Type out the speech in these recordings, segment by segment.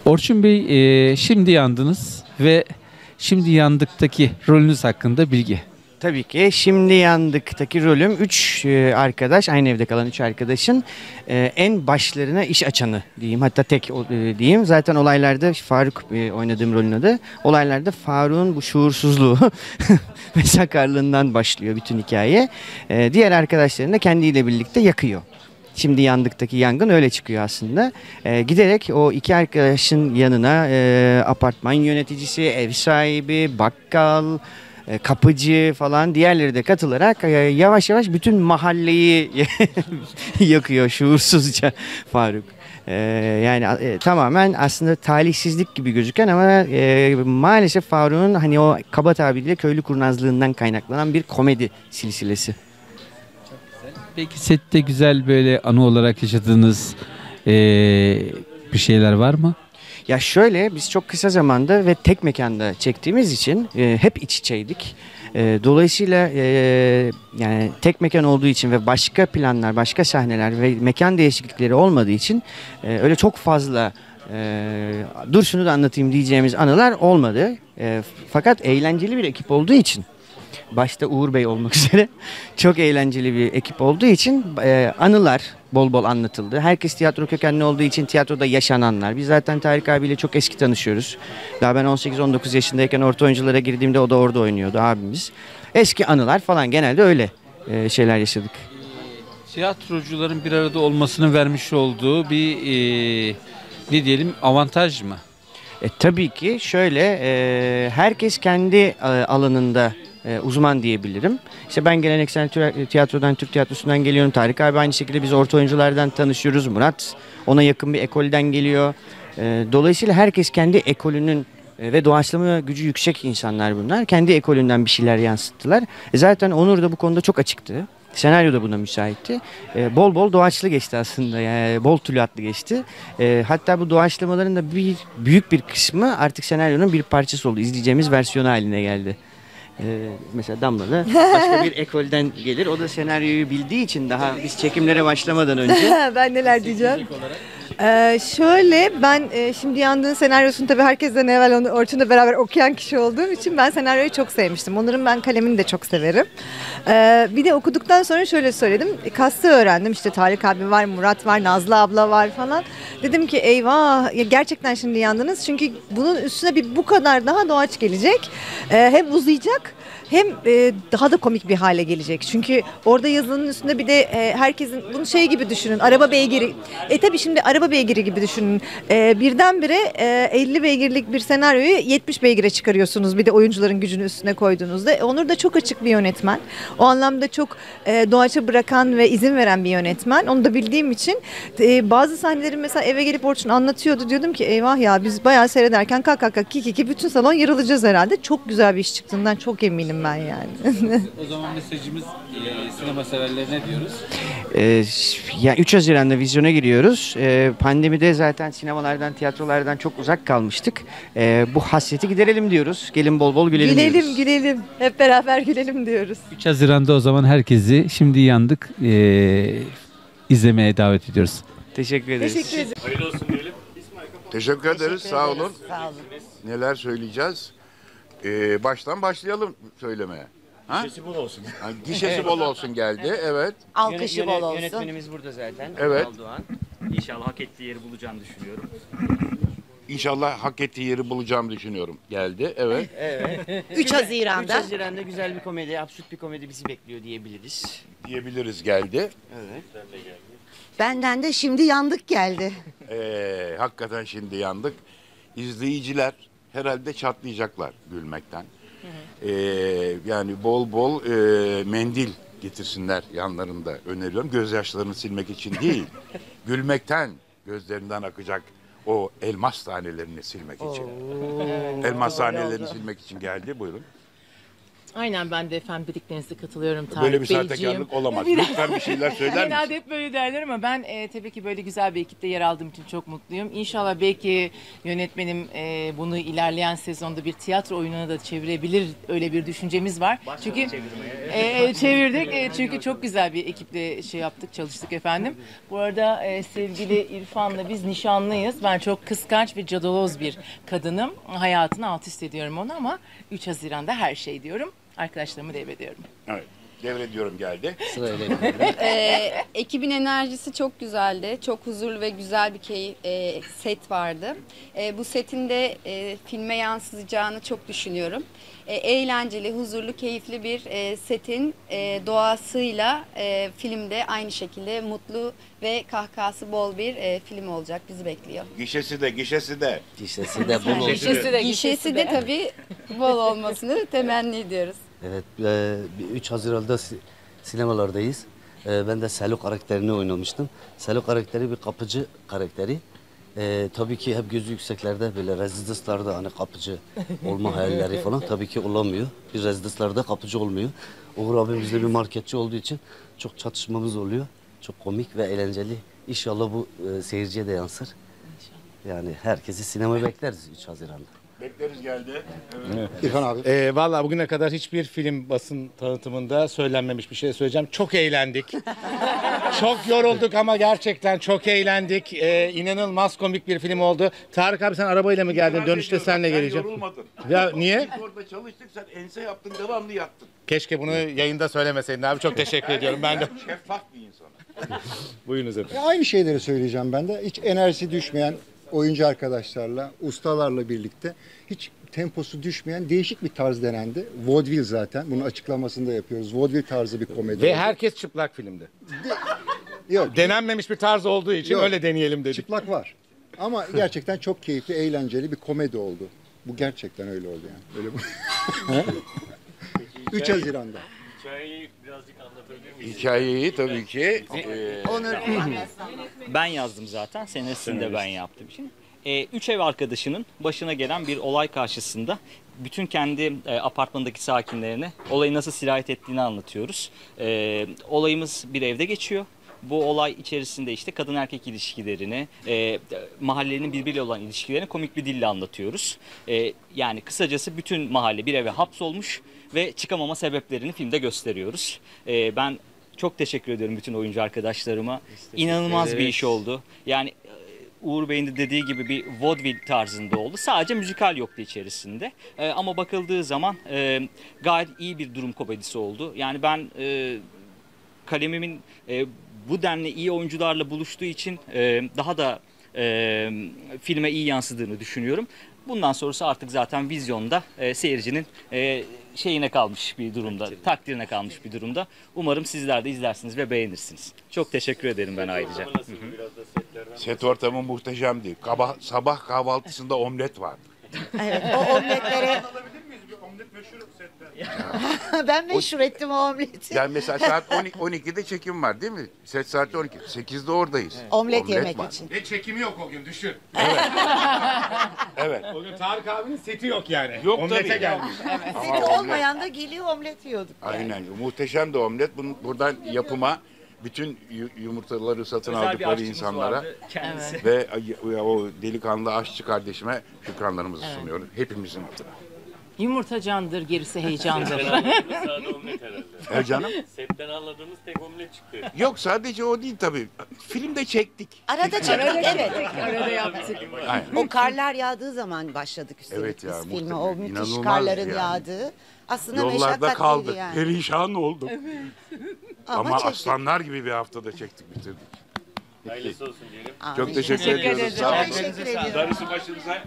Orçun Bey, şimdi yandınız ve şimdi yandıktaki rolünüz hakkında bilgi. Tabii ki Şimdi Yandık'taki rolüm 3 arkadaş, aynı evde kalan 3 arkadaşın en başlarına iş açanı diyeyim. Hatta tek diyeyim. Zaten olaylarda Faruk oynadığım rolün adı. Olaylarda Faruk'un bu şuursuzluğu ve sakarlığından başlıyor bütün hikaye. Diğer arkadaşlarını da kendiyle birlikte yakıyor. Şimdi Yandık'taki yangın öyle çıkıyor aslında. Giderek o iki arkadaşın yanına apartman yöneticisi, ev sahibi, bakkal, kapıcı falan diğerleri de katılarak yavaş yavaş bütün mahalleyi yakıyor şuursuzca Faruk. Yani tamamen aslında talihsizlik gibi gözüken ama maalesef Faruk'un hani o kaba tabiriyle köylü kurnazlığından kaynaklanan bir komedi silsilesi. Peki sette güzel böyle anı olarak yaşadığınız bir şeyler var mı? Ya şöyle, biz çok kısa zamanda ve tek mekanda çektiğimiz için hep iç içeydik. Dolayısıyla yani tek mekan olduğu için ve başka planlar, başka sahneler ve mekan değişiklikleri olmadığı için öyle çok fazla dur şunu da anlatayım diyeceğimiz anılar olmadı. Fakat eğlenceli bir ekip olduğu için, başta Uğur Bey olmak üzere çok eğlenceli bir ekip olduğu için anılar bol bol anlatıldı. Herkes tiyatro kökenli olduğu için tiyatroda yaşananlar. Biz zaten Tarık abiyle çok eski tanışıyoruz. Daha ben 18-19 yaşındayken orta oyunculara girdiğimde o da orada oynuyordu, abimiz. Eski anılar falan, genelde öyle şeyler yaşadık. Tiyatrocuların bir arada olmasının vermiş olduğu bir ne diyelim avantaj mı? Tabii ki şöyle, herkes kendi alanında uzman diyebilirim. İşte ben geleneksel tiyatrodan, Türk tiyatrosundan geliyorum. Tarık abi aynı şekilde biz orta oyunculardan tanışıyoruz. Murat ona yakın bir ekolden geliyor. Dolayısıyla herkes kendi ekolünün ve doğaçlama gücü yüksek insanlar bunlar. Kendi ekolünden bir şeyler yansıttılar. Zaten Onur da bu konuda çok açıktı. Senaryo da buna müsaitti. Bol bol doğaçlı geçti aslında. Yani bol tuluatlı geçti. Hatta bu doğaçlamaların da büyük bir kısmı artık senaryonun bir parçası oldu. İzleyeceğimiz versiyonu haline geldi. Mesela Damla da başka bir ekolden gelir. O da senaryoyu bildiği için daha biz çekimlere başlamadan önce. Ben neler diyeceğim? Şöyle ben Şimdi Yandığın senaryosunu tabii herkesten evvel onu Orçun'la beraber okuyan kişi olduğum için ben senaryoyu çok sevmiştim. Onların ben kalemini de çok severim. Bir de okuduktan sonra şöyle söyledim. Kastı öğrendim. İşte Tarık abi var, Murat var, Nazlı abla var falan. Dedim ki eyvah, ya gerçekten şimdi yandınız. Çünkü bunun üstüne bir bu kadar daha doğaç gelecek. Hem uzayacak hem daha da komik bir hale gelecek. Çünkü orada yazının üstünde bir de herkesin bunu şey gibi düşünün. Araba beygiri. Tabii şimdi araba beygiri gibi düşünün. Birdenbire 50 beygirlik bir senaryoyu 70 beygire çıkarıyorsunuz. Bir de oyuncuların gücünü üstüne koyduğunuzda. Onur da çok açık bir yönetmen. O anlamda çok doğaça bırakan ve izin veren bir yönetmen. Onu da bildiğim için bazı sahnelerin mesela eve gelip Orçun anlatıyordu. Diyordum ki eyvah ya biz bayağı seyrederken kalk kalk kalk ki bütün salon yarılacağız herhalde. Çok güzel bir iş çıktığından çok eminim ben yani. O zaman mesajımız sinema severlerine diyoruz. Yani 3 Haziran'da vizyona giriyoruz. Pandemide zaten sinemalardan, tiyatrolardan çok uzak kalmıştık. Bu hasreti giderelim diyoruz. Gelin bol bol gülelim diyoruz. Gülelim gülelim. Hep beraber gülelim diyoruz. 3 Haziran'da o zaman herkesi Şimdi Yandık izlemeye davet ediyoruz. Teşekkür ederiz. Teşekkür ederim. Teşekkür ederiz. Sağ olun. Sağ olun. Neler söyleyeceğiz? Baştan başlayalım söylemeye. Gişesi bol olsun. Ha, gişesi bol olsun geldi. Evet. Alkışı bol olsun. Yönetmenimiz burada zaten. Evet. Ünal Doğan. İnşallah hak ettiği yeri bulacağını düşünüyorum. İnşallah hak ettiği yeri bulacağımı düşünüyorum. Geldi. Evet. 3 Haziran'da. 3 Haziran'da güzel bir komedi, absürt bir komedi bizi bekliyor diyebiliriz. Diyebiliriz geldi. Evet. Benden de Şimdi Yandık geldi. Hakikaten şimdi yandık. İzleyiciler herhalde çatlayacaklar gülmekten. Yani bol bol mendil getirsinler yanlarında öneriyorum. Gözyaşlarını silmek için değil, gülmekten gözlerinden akacak o elmas tanelerini silmek için. Elmas tanelerini silmek için geldi. Buyurun. Aynen ben de efendim dediklerinize katılıyorum Tarık Böyle bir Beyciğim. sahtekarlık olamaz. Lütfen bir şeyler söyler Genelde misin? hep böyle derler ama ben tabii ki böyle güzel bir ekipte yer aldığım için çok mutluyum. İnşallah belki yönetmenim bunu ilerleyen sezonda bir tiyatro oyununa da çevirebilir, öyle bir düşüncemiz var. Çünkü çevirdik çünkü çok güzel bir ekiple çalıştık efendim. Bu arada sevgili İrfan'la biz nişanlıyız. Ben çok kıskanç ve cadaloz bir kadınım. Hayatını alt üst ediyorum onu ama 3 Haziran'da her şey diyorum. Arkadaşlarımı devrediyorum. Evet. Devrediyorum geldi. Ekibin enerjisi çok güzeldi. Çok huzurlu ve güzel bir set vardı. Bu setin de filme yansıyacağını çok düşünüyorum. Eğlenceli, huzurlu, keyifli bir setin doğasıyla filmde aynı şekilde mutlu ve kahkahası bol bir film olacak. Bizi bekliyor. Gişesi de. Gişesi de bol olsun. Gişesi de tabii bol olmasını temenni ediyoruz. Evet, 3 Haziran'da sinemalardayız. Ben de Selo karakterini oynamıştım. Selo karakteri bir kapıcı karakteri. Tabii ki hep gözü yükseklerde böyle rezidanslarda hani kapıcı olma hayalleri falan tabii ki olamıyor. Bir rezidanslarda kapıcı olmuyor. Uğur abimiz de bir marketçi olduğu için çok çatışmamız oluyor. Çok komik ve eğlenceli. İnşallah bu seyirciye de yansır. Yani herkesi sinemaya bekleriz 3 Haziran'da. Bekleriz geldi. Evet. İrfan abi. Vallahi bugüne kadar hiçbir film basın tanıtımında söylenmemiş bir şey söyleyeceğim. Çok eğlendik. Çok yorulduk ama gerçekten çok eğlendik. İnanılmaz komik bir film oldu. Tarık abi sen arabayla mı geldin? Dönüşte senle geleceğim. Yorulmadın. Ya niye? Biz orada çalıştık, sen ense yaptın, devamlı yattın. Keşke bunu yayında söylemeseydin abi. Çok teşekkür ediyorum. Ben de. Şeffaf bir insana. Buyurunuz efendim. Aynı şeyleri söyleyeceğim ben de. Hiç enerjisi düşmeyen oyuncu arkadaşlarla, ustalarla birlikte hiç temposu düşmeyen değişik bir tarz denendi. Vaudeville zaten. Bunun açıklamasını da yapıyoruz. Vaudeville tarzı bir komedi. Ve oldu. herkes çıplak filmde. Yok. Denenmemiş bir tarz olduğu için Yok. öyle deneyelim dedik. Çıplak var. Ama gerçekten çok keyifli, eğlenceli bir komedi oldu. Bu gerçekten öyle oldu yani. Öyle bu. 3 Haziran'da. Hikayeyi birazcık anlatabilir miyiz? Hikayeyi tabii ki. Ben yazdım zaten. Senarisini de ben yaptım. Şimdi, üç ev arkadaşının başına gelen bir olay karşısında bütün kendi apartmandaki sakinlerine olayı nasıl sirayet ettiğini anlatıyoruz. Olayımız bir evde geçiyor. Bu olay içerisinde işte kadın erkek ilişkilerini, mahallenin birbiriyle olan ilişkilerini komik bir dille anlatıyoruz. Yani kısacası bütün mahalle bir eve hapsolmuş ve çıkamama sebeplerini filmde gösteriyoruz. Ben çok teşekkür ediyorum bütün oyuncu arkadaşlarıma. İnanılmaz bir iş oldu. Yani Uğur Bey'in de dediği gibi bir vaudeville tarzında oldu. Sadece müzikal yoktu içerisinde. Ama bakıldığı zaman gayet iyi bir durum komedisi oldu. Yani ben kalemimin bu denli iyi oyuncularla buluştuğu için daha da filme iyi yansıdığını düşünüyorum. Bundan sonrası artık zaten vizyonda seyircinin şeyine kalmış bir durumda, takdirine kalmış bir durumda. Umarım sizler de izlersiniz ve beğenirsiniz. Çok teşekkür ederim ben ayrıca. Set ortamı muhteşemdi. Sabah kahvaltısında omlet vardı. Evet, o omletlere... Ben meşhur ettim o omleti. Yani mesela saat 12'de çekim var değil mi? Set saati 12. 8'de oradayız. Omlet yemek var. için. Ve çekimi yok o gün düşün. Evet. O gün Tarık abinin seti yok yani. Yok Omlete tabii. gelmiş. Ama Seti omlet- olmayan da geliyor omlet yiyorduk. Aynen. Muhteşem de omlet. Buradan yapıma bütün yumurtaları satın Özel bir aldıkları aşçımız insanlara vardı kendisi. ve o delikanlı aşçı kardeşime şükranlarımızı sunuyorum. Hepimizin adına. Yumurta candır, gerisi heyecandır. Sade omlet herhalde. Canım? Setten anladığımız tek omlet çıktı. Yok sadece o değil tabii. Filmde çektik. Arada çektik, evet. Arada yaptık. Aynen. O karlar yağdığı zaman başladık üstelik Evet ya, biz filme. muhteşem. O müthiş İnanılmaz karların yani. yağdığı. Aslında Yollarda meşakkatliydi kaldık. yani. Perişan olduk. Ama çektik. aslanlar gibi bir haftada çektik bitirdik. Hayırlısı olsun diyelim. Çok teşekkür ediyoruz. Sağ olun. Teşekkür ediyorum. Darısı başınıza.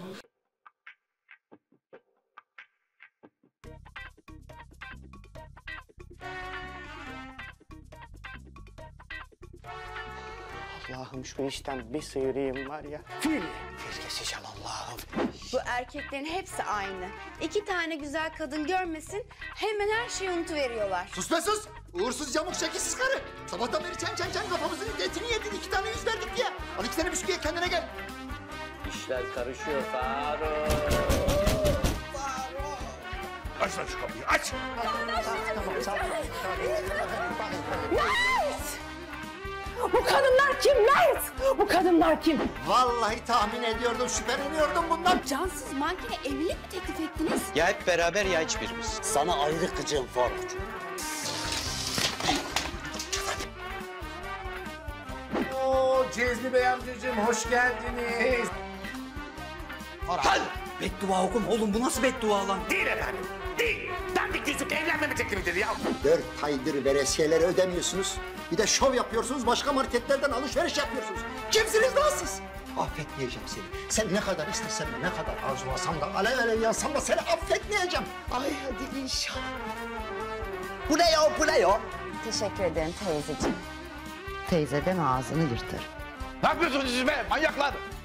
Allah'ım şu işten bir sıyırayım var ya. Fil keseceğim Allah'ım. Bu erkeklerin hepsi aynı. İki tane güzel kadın görmesin hemen her şeyi unutuveriyorlar. Sus be sus! Uğursuz yamuk şekilsiz karı. Sabahtan beri çen kafamızın etini yedin. 2 tane yüz verdik diye. Al 2 tane bisküviye kendine gel. İşler karışıyor Faruk. Aç lan şu kapıyı aç. Mert! Bu kadınlar kim Mert? Bu kadınlar kim? Vallahi tahmin ediyordum, şüpheleniyordum bundan. Cansız mankene evlilik mi teklif ettiniz? Ya hep beraber ya hiçbirimiz. Sana ayrı kıcığım Faruk. Oo Cezmi Bey amcacığım hoş geldiniz. Hadi. Beddua okuma oğlum, bu nasıl beddua lan? Değil efendim. Değil. Dandik yüzük evlenmeme teklifidir ya. 4 aydır veresiyeleri ödemiyorsunuz. Bir de şov yapıyorsunuz, başka marketlerden alışveriş yapıyorsunuz. Kimsiniz lan siz? Affetmeyeceğim seni. Sen ne kadar istersen de, ne kadar arzulasam da, alev alev yansam da seni affetmeyeceğim. Ay hadi inşallah. Bu ne ya, bu ne ya? Teşekkür ederim teyzeciğim. Teyze deme ağzını yırtır. Ne yapıyorsunuz siz be manyaklar?